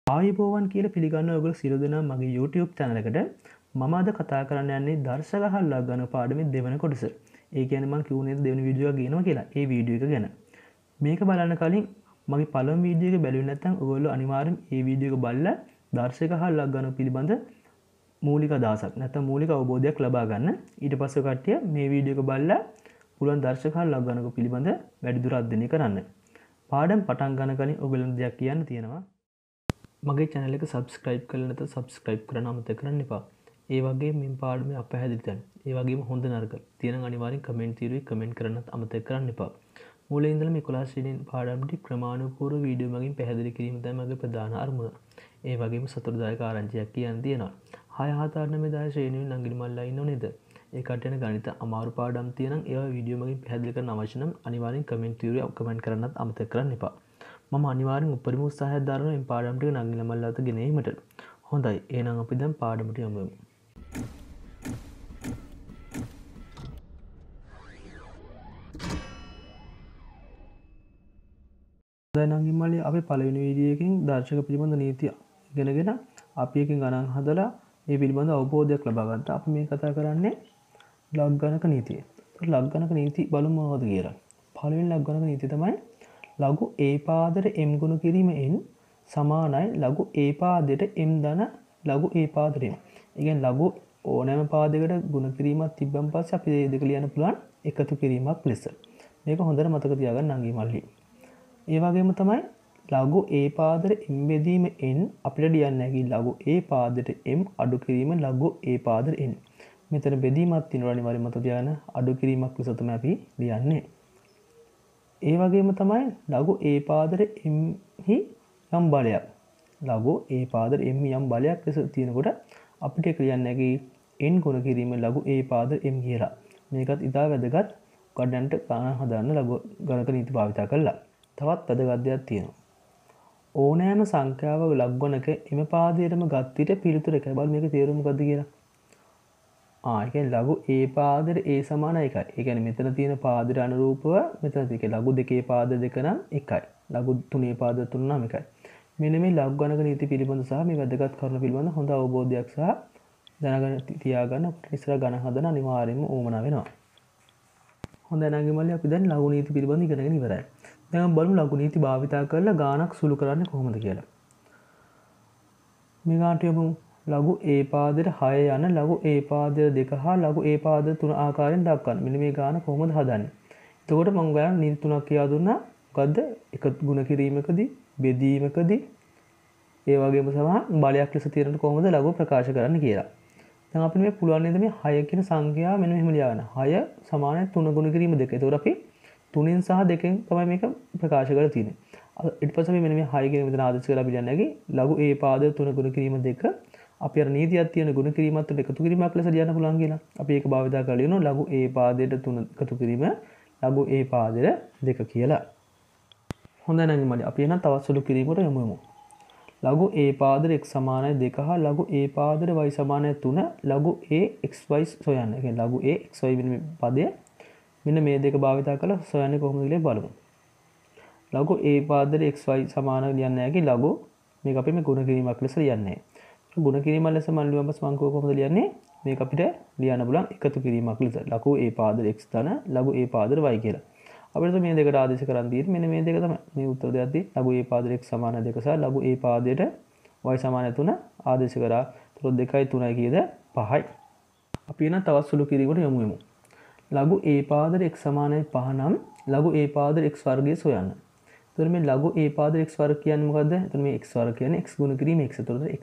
ආයුබෝවන් කියලා පිළිගන්න ඔයගොල්ලෝ සියලු දෙනා මගේ YouTube channel එකට මම අද කතා කරන්න යන්නේ දර්ශක හල්ලා ගන්න පාඩමේ දෙවන කොටස. ඒ කියන්නේ මම කිව්වේ නේද දෙවෙනි වීඩියෝ එක ගේනවා කියලා. ඒ වීඩියෝ එක ගැන. මේක බලන්න කලින් මගේ පළවෙනි වීඩියෝ එක බැලුවේ නැත්නම් ඔයගොල්ලෝ අනිවාර්යෙන් මේ වීඩියෝ එක බලලා දර්ශක හල්ලා ගන්න පිළිබඳ මූලික අදහසක් නැත්නම් මූලික අවබෝධයක් ලබා ගන්න. ඊට පස්සේ කට්ටිය මේ වීඩියෝ එක බලලා පුළුවන් දර්ශක හල්ලා ගන්නක පිළිබඳ වැඩිදුර අධ්‍යයනය කරන්න. පාඩම් පටන් ගන්න කලින් ඔයගොල්ලන්ට දෙයක් කියන්න තියෙනවා. මගේ channel එක subscribe කරලා නැත්නම් subscribe කරන්න අමතක කරන්න එපා. ඒ වගේම මේ පාඩමේ අපහැදිලි තැන්, ඒ වගේම හොඳ නරක තියෙන අනිවාර්යෙන් comment තීරුවේ comment කරන්නත් අමතක කරන්න එපා. මුලින් ඉඳලා මේ 11 ශ්‍රේණියේ පාඩම් ටික ක්‍රමානුකූලව වීඩියෝ මගින් පැහැදිලි කිරීම තමයි මගේ ප්‍රධාන අරමුණ. ඒ වගේම සතුටුදායක ආරංචියක් කියන්න තියෙනවා. 6 7 8 9 10 ශ්‍රේණියේ නංගිලි මල්ලා ඉන්නව නේද? ඒ කට්ටියන ගණිත අමාරු පාඩම් තියෙනම් ඒවා වීඩියෝ මගින් පැහැදිලි කරන්න අවශ්‍ය නම් අනිවාර්යෙන් comment තීරුවේ comment කරන්නත් අමතක කරන්න එපා. මම අනිවාර්යෙන් උපරිම උත්සාහයක් දරනවා මේ පාඩම් ටික නංගිල මල්ලාට ගෙනීමට. හොඳයි. එහෙනම් අපි දැන් පාඩමට යමු. දැන් නංගිල මල්ලි අපි පළවෙනි වීඩියෝ එකෙන් දර්ශක පිළිබඳ නීතිය ඉගෙනගෙන අපි එකෙන් ගණන් හදලා මේ පිළිබඳ අවබෝධයක් ලබා ගන්නට අපි මේ කතා කරන්නේ ලග් ගණක නීතිය. ලග් ගණක නීති බලමු මොනවද කියලා. පළවෙනි ලග් ගණක නීතිය තමයි ලඝු a පාදයට m ගුණ කිරීම n සමානයි ලඝු a පාදයට m ධන ලඝු a පාදයට m. ඒ කියන්නේ ලඝු ඕනෑම පාදයකට ගුණ කිරීමක් තිබ්බන් පස්සේ අපි මේ දෙක ලියන්න පුළුවන් එකතු කිරීමක් ලෙස. මේක හොඳට මතක තියාගන්න නංගි මල්ලි. ඒ වගේම තමයි ලඝු a පාදයට m බෙදීම n අපිට ලියන්න හැකි ලඝු a පාදයට m අඩු කිරීම ලඝු a පාදයට n. මෙතන බෙදීමක් තියෙනවා අනිවාර්යයෙන් මතක තියාගන්න අඩු කිරීමක් ලෙස තමයි අපි ලියන්නේ. ඒ වගේම තමයි ලඝු a පාදයට m හි යම් බලයක් ලඝු a පාදයට m යම් බලයක් ලෙස තියෙනකොට අපිට කියන්න හැකි n ගුණ කිරීම ලඝු a පාදයට m කියලා. මේකත් ඉතා වැදගත් ගණන්ට ගණන් හදන්න ලඝු ගණක නීති භාවිත කරලා. තවත් වැදගත් දෙයක් තියෙනවා. ඕනෑම සංඛ්‍යාවක ලඝු ගණක m පාදයටම ගත් විට පිළිතුර එකයි. බලන්න මේක තේරුම මොකද්ද කියලා. ඒ කියන්නේ ලඝු a පාදයට a සමාන 1යි. ඒ කියන්නේ මෙතන තියෙන පාදයට අනුරූපව මෙතන තියෙන ලඝු දෙකේ පාද දෙක නම් 1යි. ලඝු තුනේ පාද තුන නම් 1යි. මෙන්න මේ ලඝු ගණක නීති පිළිබඳ සහ මේ වැදගත් කරුණු පිළිබඳ හොඳ අවබෝධයක් සහ දැනගෙන තියාගන්න අපිට ඉස්සර ගණන් හදන අනිවාර්යයෙන්ම ඕමනා වෙනවා. හොඳයි නංගි මල්ලි අපි දැන් ලඝු නීති පිළිබඳ ඉගෙනගෙන ඉවරයි. දැන් බලමු ලඝු නීති භාවිතා කරලා ගාණක් සුළු කරන්නේ කොහොමද කියලා. මේ ගාණට යමු. ලඝු a පාදයට 6 යන ලඝු a පාදයට 2 හා ලඝු a පාදයට 3 ආකාරයෙන් දක්වන්න. මෙන්න මේ ගාන කොහොමද හදන්නේ? එතකොට මම ඔයාලට නීති තුනක් කියා දුන්නා. මොකද්ද? එක ගුණ කිරීමකදී, බෙදීමකදී, ඒ වගේම සම බලයක් ලෙස තියෙනට කොහොමද ලඝු ප්‍රකාශ කරන්න කියලා. දැන් අපිට මේ පුළුවන් නේද මේ 6 කියන සංඛ්‍යාව මෙන්න මෙහෙම ලියන්න. 6 සමානයි 3 ගුණ කිරීම 2. එතකොට අපි 3න් සහ 2න් තමයි මේක ප්‍රකාශ කරලා තියෙන්නේ. ඊට පස්සේ අපි මෙන්න මේ 6 කියන මෙතන ආදේශ කරලා අපි ලියන්නේ නැගි ලඝු a පාදයට 3 ගුණ කිරීම 2 අපි අර නීතියක් තියෙන ගුණ කිරීමත් එක්ක එකතු කිරීමක් ලෙස ලියන්න පුළුවන් කියලා. අපි ඒක භාවිත කරලා ලියනවා ලඝු a පාදයට 3 එකතු කිරීම ලඝු a පාදයට 2 කියලා. හොඳයි නංගි මල්ලි. අපි එහෙනම් තවත් සුළු කිරීමකට යමු. ලඝු a පාදයට x සමානයි 2 හා ලඝු a පාදයට y සමානයි 3 ලඝු a xy සොයන්න. ඒ කියන්නේ ලඝු a xy වෙන පදය මෙන්න මේ දෙක භාවිත කරලා සොයන්නේ කොහොමද කියලා බලමු. ලඝු a පාදයට xy සමාන ලියන්නේ නැහැ කි ලඝු මේක අපි මේ ගුණ කිරීමක් ලෙස ලියන්නේ. ගුණ කිරීම ලෙස මම ලියුවම පස්සේ මම කොහොමද ලියන්නේ? මේක අපිට ලියන්න පුළුවන් එකතු කිරීමක් ලෙස. ලඝු a පාදයට x ධන ලඝු a පාදයට y කියලා. අපිට මේ දෙකට ආදේශ කරන් තියෙන්නේ මෙන්න මේ දෙක තමයි. මේ උත්තර දෙයක් දී ලඝු a පාදයට x සමාන 2 සහ ලඝු a පාදයට y සමාන 3 ආදේශ කරා. ඒතකොට 2යි 3යි කීයද? 5යි. අපි එන තවත් සුළු කිරීමකට යමු. ලඝු a පාදයට x සමානයි 5 නම් ලඝු a පාදයට x වර්ගය සොයන්න. එතකොට මේ ලඝු a පාදයට x වර්ග කියන්නේ මොකද්ද? එතකොට මේ x වර්ග කියන්නේ x ගුණ කිරීම x. එතකොට x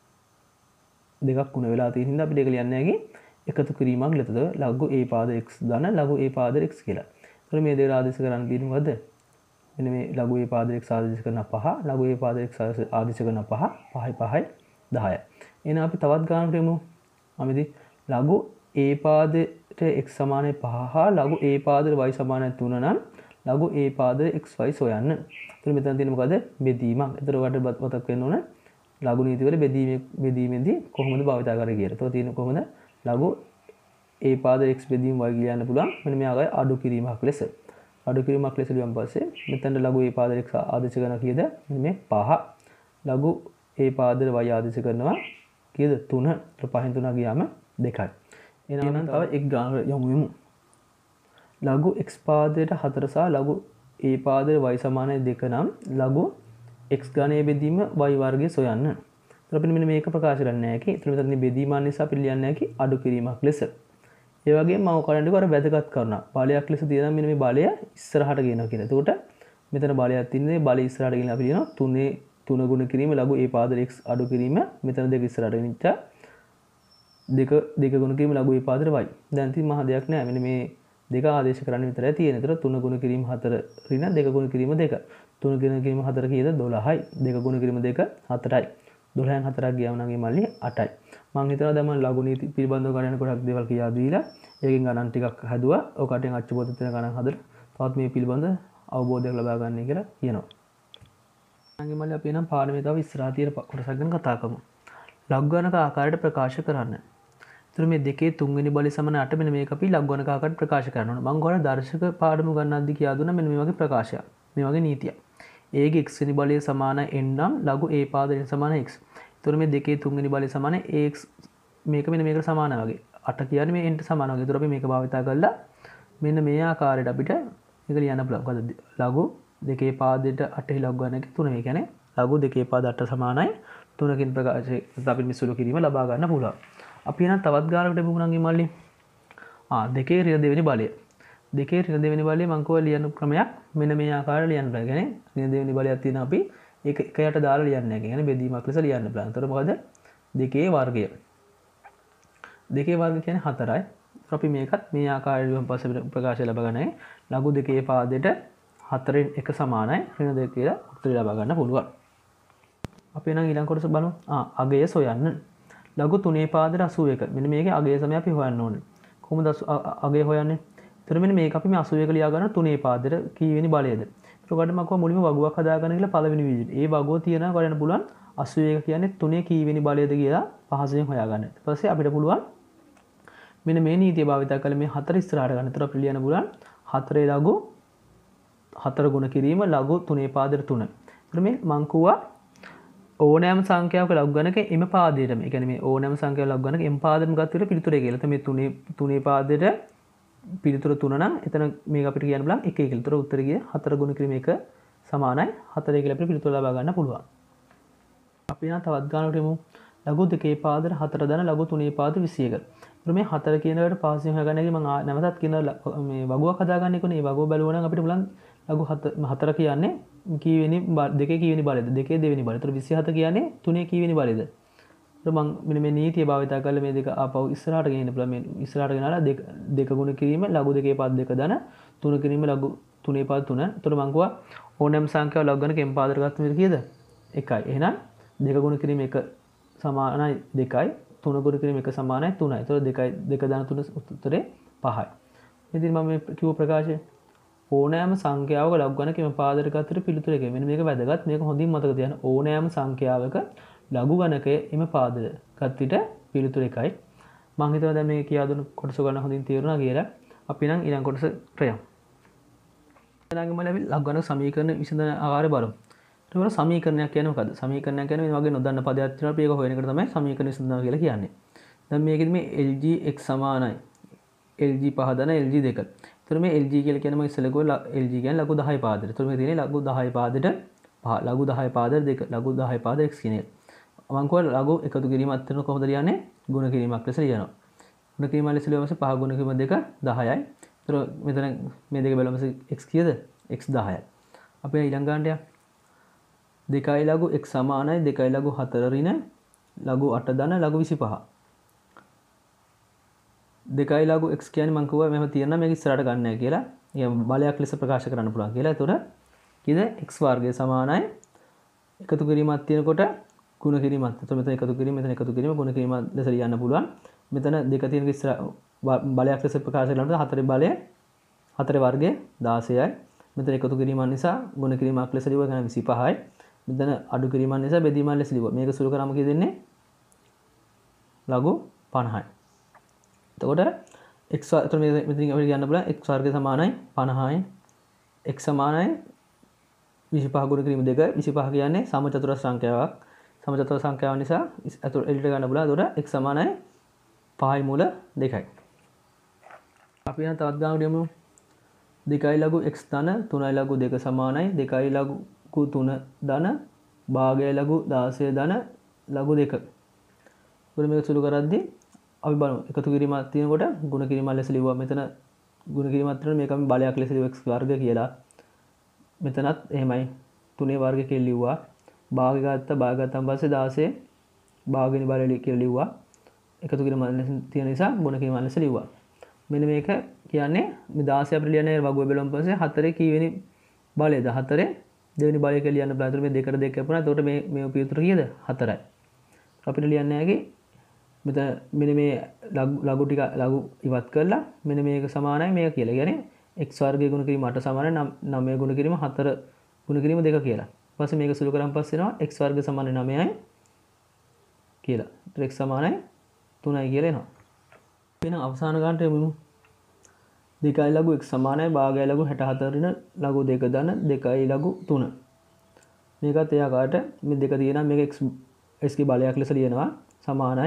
දෙකක් ගුණ වෙලා තියෙන හින්දා අපිට ඒක ලියන්න හැකි එකතු කිරීමක් ලෙසද ලඝු a පාදයට x ධන ලඝු a පාදයට x කියලා. එතකොට මේ දෙක ආදේශ කරන්න තියෙන්නේ මොකද්ද? මෙන්න මේ ලඝු a පාදයට x ආදේශ කරන 5 ලඝු a පාදයට x ආදේශ කරන 5 5යි 5යි 10යි. එහෙනම් අපි තවත් ගානකට යමු. අපිදී ලඝු a පාදයට x සමානයි 5 හා ලඝු a පාදයට y සමානයි 3 නම් ලඝු a පාදයට xy සොයන්න. එතකොට මෙතන තියෙන්නේ මොකද්ද? බෙදීමක්. එතකොට ඔයාලට මතක් වෙන්න ඕන ලඝු නීති වල බෙදීමේදී කොහොමද භාවිත කරන්නේ කියලා. එතකොට තියෙන්නේ කොහොමද? ලඝු a පාදයට x බෙදීම y ලියන්න පුළුවන්. මෙන්න මේ ආකාරය අඩු කිරීමක් ලෙස. අඩු කිරීමක් ලෙස ලියුවන් පස්සේ මෙතන ලඝු a පාදයට x ආදේශ කරන කීයද? මෙන්න මේ 5. ලඝු a පාදයට y ආදේශ කරනවා කීයද 3. ඊට පහෙන් 3 ගියාම 2යි. එහෙනම් තව එක් ගානකට යමු වෙමු. ලඝු x පාදයට 4 සහ ලඝු a පාදයට y සමානයි 2 නම් ලඝු x ඝනයේ බෙදීම y වර්ගය සොයන්න. එතකොට අපිට මෙන්න මේක ප්‍රකාශ කරන්න නැහැ කි. එතන මෙතන බෙදීම නිසා අපිට ලියන්න නැහැ කි අඩු කිරීමක් ලෙස. ඒ වගේම මම ඔයගලන්ට අර වැදගත් කරුණා. බලයක් ලෙස තියෙනවා මෙන්න මේ බලය ඉස්සරහට ගෙනවා කියලා. එතකොට මෙතන බලයක් තින්නේ බලය ඉස්සරහට ගෙනලා අපි ලියනවා 3 ගුණ කිරීම ලඝු a පාදයට x අඩු කිරීම මෙතන 2 ඉස්සරහට ගෙනිච්චා 2 ගුණ කිරීම ලඝු a පාදයට y. දැන් ඉතින් මහ දෙයක් නෑ. මෙන්න මේ දෙක ආදේශ කරන්න විතරයි තියෙන්නේ. ඒතර 3 ගුණ කිරීම 4 ඍණ 2 ගුණ කිරීම 2. 3 ගුණ කිරීම 4 කීයද 12යි. 2 ගුණ කිරීම 2 4යි. 12න් 4ක් ගියාම නම් මේ මල්ලි 8යි. මම හිතනවා දැන් මම ලඝු නීති පිළිබඳව ගණන් ගොඩක් දේවල් කියා දීලා ඒකෙන් ගණන් ටිකක් හදුවා. ඔය කටෙන් අච්චු පොත තියෙන ගණන් හදලා තවත් මේ පිළිබඳ අවබෝධයක් ලබා ගන්න කියලා කියනවා. ඊළඟ මල්ලි අපි නම් පාඩමේ තව ඉස්සරහ තියෙන කොටසක් ගැන කතා කරමු. ලඝු ගණක ආකාරයට ප්‍රකාශ කරන්න. එතකොට මේ දෙකේ තුන්වෙනි බලය සමාන 8 මෙන්න මේක අපි ලඝු ගණක ආකාරයට ප්‍රකාශ කරන්න ඕන. මම ඔයාලට දර්ශක පාඩම ගන්නද්දී කියා දුන්නා මෙන්න මේ වගේ ප්‍රකාශයක්. මේ වගේ නීතියක්. a ගේ x වෙනි බලය සමාන n නම් ලඝු a පාදයට සමාන x. එතකොට මේ දෙකේ තුන්වෙනි බලය සමාන ax මේක මෙන්න මේකට සමාන වගේ. 8 කියන්නේ මේ n ට සමාන වගේ. එතකොට අපි මේක භාවිතා කරලා මෙන්න මේ ආකාරයට අපිට මේක ලියන්න පුළුවන්. මොකද ලඝු දෙකේ පාදයට 8 ලඝු ගණක 3 ඒ කියන්නේ ලඝු දෙකේ පාද 8 සමානයි 3කින් ප්‍රකාශ අපිට මේ සුළු කිරීම ලබා ගන්න පුළුවන්. අපි එහෙනම් තවත් ගානකට එමු නම් මල්ලි. දෙකේ ඍණ දෙවෙනි බලය. දෙකේ ඍණ දෙවෙනි බලය මම කෝ ලියන ක්‍රමයක් මෙන්න මේ ආකාරයට ලියන්න බෑ. කියන්නේ ඍණ දෙවෙනි බලයක් තියෙන අපි ඒක එක යට දාලා ලියන්නේ නැහැ. කියන්නේ බෙදීමක් ලෙස ලියන්න බලන්න. එතකොට මොකද දෙකේ වර්ගය. දෙකේ වර්ගය කියන්නේ 4යි. අපි මේකත් මේ ආකාරයට පස්සේ ප්‍රකාශය ලබා ගන්නයි. ලඝු දෙකේ පාදයට 4න් 1 සමානයි ඍණ 2 කියලා උත්තරය ලබා ගන්න පුළුවන්. අපි එහෙනම් ඊළඟ කොටස බලමු. අගය සොයන්න. ලඝු 3 පාදයට 81. මෙන්න මේකේ අගය සමය අපි හොයන්න ඕනේ. කොහොමද අගය හොයන්නේ? එතකොට මෙන්න මේක අපි මේ 81 ලියා ගන්න 3 පාදයට කීවෙනි බලයද? එතකොට මම කොහොම මුලින්ම වගුවක් හදා ගන්න කියලා පළවෙනි වීදියේ. ඒ වගුව තියනවා ගන්න පුළුවන් 81 කියන්නේ 3 කීවෙනි බලයද කියලා පහසුවෙන් හොයාගන්න. ඊට පස්සේ අපිට පුළුවන් මෙන්න මේ නීතිය භාවිත කරලා මේ 4 ඉස්සරහට ගන්න. එතකොට අපිට ලියන්න පුළුවන් 4 ලඝු 4 ගුණ කිරීම ලඝු 3 පාදයට 3. එතකොට මේ මං කිව්වා ඕනෑම සංඛ්‍යාවක ලඝු ගණක එම පාදයටම. ඒ කියන්නේ මේ ඕනෑම සංඛ්‍යාවක ලඝු ගණක එම පාදෙටම ගත්ත විට පිළිතුරේ කියලා. එතන මේ 3 පාදයට පිළිතුර 3 නම් එතන මේක අපිට කියන්න බලන්න 1 කියලා. ඒතර උත්තරය ගියේ 4 ගුණ කිරීම 1 සමානයි 4 කියලා අපිට පිළිතුර ලබා ගන්න පුළුවන්. අපි නම් තවත් ගානකට එමු. ලඝු 2 පාදයට 4 දන ලඝු 3 පාද 21. ඒතර මේ 4 කියන එකට පාසියෙන් හොයාගන්න එක මම නැවතත් කියන මේ වගුවක් හදාගන්න එකනේ. මේ වගුව බලුවා නම් අපිට බලන්න ලඝු 4 කියන්නේ කීවෙනි දෙකේ කීවෙනි බලයද? දෙකේ දෙවෙනි බලය. ඒතර 27 කියන්නේ 3 කීවෙනි බලයද? ඒතර මම මෙන්න මේ නීතිය භාවිත කරලා මේ දෙක ආපහු ඉස්සරහට ගෙනින්න පුළුවන්. මේ ඉස්සරහට ගෙනාලා දෙක ගුණ කිරීම ලඝු දෙකේ පාද 2 දන 3 කිරීම ලඝු 3 පාද 3. ඒතර මම කිව්වා ඕනෑම සංඛ්‍යාව ලඝු ගණක m පාදයට ගත්ත විදිහ කීයද? 1යි. එහෙනම් දෙක ගුණ කිරීම 1 සමානයි 2යි. 3 ගුණ කිරීම 1 සමානයි 3යි. ඒතර 2 දන 3 උත්තරේ 5යි. ඉතින් මම මේ කිව්ව ප්‍රකාශය ඕනෑම සංඛ්‍යාවක ලඝු ගණක එම පාදයට ගත්තට පිළිතුර එකයි. මෙන්න මේක වැදගත්. මේක හොඳින් මතක තියාගන්න. ඕනෑම සංඛ්‍යාවක ලඝු ගණකයේ එම පාදයට ගත්ත විට පිළිතුර එකයි. මම හිතනවා දැන් මේ කියා දුන්න කොටස ගන්න හොඳින් තේරුණා කියලා. අපි නම් ඊළඟ කොටසට යමු. ඊළඟ මම ලඝු ගණක සමීකරණ විසඳන ආකාරය බලමු. ඒතකොට සමීකරණයක් කියන්නේ මොකද්ද? සමීකරණයක් කියන්නේ මේ වගේ නොදන්න පදයක් තියෙනවා. අපි ඒක හොයන එකට තමයි සමීකරණ විසඳනවා කියලා කියන්නේ. දැන් මේකෙදි මේ LG x සමානයි LG 5 දන LG 2. එතකොට මේ LG කියලා කියන්නේ මම ඉස්සෙල්ලා ගෝ LG කියන්නේ ලඝු 10 පාදයට. එතකොට මේ තියෙන්නේ ලඝු 10 පාදයට ලඝු 10 පාදයට 2 ලඝු 10 පාද x කියන එක. මම කොහොමද ලඝු එකතු කිරීමක් කරන කොහොමද ලියන්නේ? ගුණ කිරීමක් ලෙස ලියනවා. ගුණ කිරීම ලෙස ලියවම 5 ගුණ කිරීම 2 10යි. එතකොට මෙතන මේ දෙක බලමු x කීයද? x 10යි. අපි ඊළඟ ගන්නට යමු. 2යි ලඝු x සමානයි 2යි ලඝු 4 ඍණ ලඝු 8 දන ලඝු 25. 2යි ලඝු x කියන්නේ මම කිව්වා මෙහෙම තියෙනවා මේක ඉස්සරහට ගන්න නැහැ කියලා. ඒ බලයක් ලෙස ප්‍රකාශ කරන්න පුළුවන් කියලා. ඒතකොට කීයද x වර්ගය සමානයි එකතු කිරීමක් තියෙනකොට ගුණ කිරීමක්. එතකොට මෙතන එකතු කිරීම මෙතන එකතු කිරීම ගුණ කිරීම ලෙස ලියන්න පුළුවන්. මෙතන දෙක තියෙන ඉස්සර බලයක් ලෙස ප්‍රකාශ කරනකොට 4 බලය 4 වර්ගය 16යි. මෙතන එකතු කිරීම නිසා ගුණ කිරීමක් ලෙස ලියුවා ගන්න 25යි. මෙතන අඩු කිරීම නිසා බෙදීම ලෙස ලියුවා. මේක සුළු කරාම කී දෙන්නේ? ලඝු 50යි. එතකොට x එතකොට මෙතනින් අපිට කියන්න පුළුවන් x වර්ගය සමානයි 50යි. x සමානයි 25 ගුණ කිරීම 2. 25 කියන්නේ සමචතුරස්‍ර සංඛ්‍යාවක්. සමචතුර සංඛ්‍යාව නිසා අතුර එළියට ගන්න බුණා. එතකොට x සමානයි 5යි මූල 2යි. අපි යන තවත් ගානකට යමු. 2යි ලඝු x ධන 3යි ලඝු 2 සමානයි 2යි ලඝු 3 ධන භාගය ලඝු 16 ධන ලඝු 2. එතකොට මේක සුළු කරද්දී අපි බලමු එකතු කිරීමක් තියෙනකොට ගුණ කිරීමක් ලෙස ලිව්වා. මෙතන ගුණ කිරීමක් තියෙනවා මේක අපි බලයක් ලෙස ලිව්වා x වර්ග කියලා. මෙතනත් එහෙමයි 3 වර්ග කියලා ලිව්වා. භාගය ගත්තාන් පස්සේ 16 භාගිනී බලය කියලා ලිව්වා. එකතු කිරීමක් තියෙන නිසා ගුණ කිරීමක් ලෙස ලිව්වා. මෙන්න මේක කියන්නේ මේ 16 අපිට ලියන්නේ වගුව බැලුවම පස්සේ 4 කීවෙනි බලයද 4 දෙවෙනි බලය කියලා ලියන්න බෑ. ඒතර මේ 2කට 2 කැපුණා. එතකොට මේ උපයුත්තර කීයද 4යි. අපිට ලියන්න හැකි මෙතන මෙන්න මේ ලඝු ටික ලඝු ඉවත් කරලා මෙන්න මේක සමානයි මේක කියලා. කියන්නේ x වර්ගය ගුණ කිරීම 8 සමානයි 9 ගුණ කිරීම 4 ගුණ කිරීම 2 කියලා. ඊපස්සේ මේක සුළු කරන් පස්සේ එනවා x වර්ග සමානයි 9යි කියලා. ඒතර x සමානයි 3යි කියලා එනවා. එහෙනම් අවසාන ගානට යමු. 2යි ලඝු x සමානයි භාගය ලඝු 64 න ලඝු 2 ධන 2යි ලඝු 3. මේකත් ඒ ආකාරයට මේ දෙක තියෙනවා. මේක x ගේ බලයක් ලෙස ලියනවා සමානයි.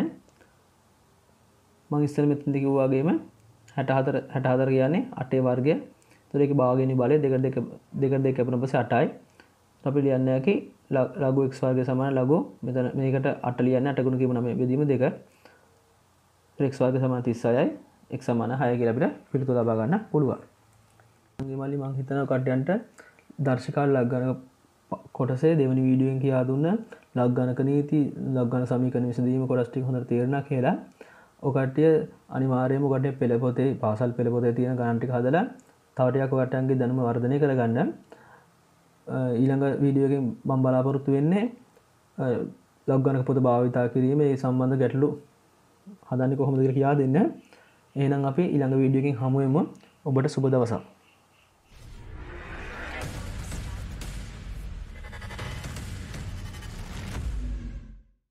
මම ඉස්සෙල් මෙතනදී කිව්වා වගේම 64 කියන්නේ 8 වර්ගය. ඒතර ඒකේ භාගයේනි බලය 2 කැපුණ පස්සේ 8යි. අපි ලියන්නේ හැකි ලඝු x වර්ගය සමාන ලඝු මෙතන මේකට 8 ලියන්නේ 8 ගුණ කිරීම 9 බෙදීම 2. x වර්ගය සමාන 36යි x සමාන 6 කියලා අපිට පිළිතුර ලබා ගන්න පුළුවන්. මල්ලි මම හිතනවා කට්ටියන්ට දර්ශකාල ලග් ගණක කොටසේ දෙවෙනි වීඩියෝෙන් කියා දුන්න ලග් ගණක නීති ලග් ගණක සමීකරණ විසඳීම කොටස් ටික හොඳට තේරුණා කියලා. ඔය කට්ටිය අනිවාර්යයෙන්ම ඔය පෙළ පොතේ පාසල් පෙළ පොතේ තියෙන ගණන් ටික හදලා තව ටිකක් ඔයයන්ගේ දැනුම වර්ධනය කරගන්න. ඊළඟ වීඩියෝ එකෙන් මම බලාපොරොත්තු වෙන්නේ ලග් ගණක පොත භාවිතා කිරීමේ සම්බන්ධ ගැටලු හදන්නේ කොහොමද කියලා කියා දෙන්න. එහෙනම් අපි ඊළඟ වීඩියෝ එකෙන් හමු වෙමු. ඔබට සුබ දවසක්.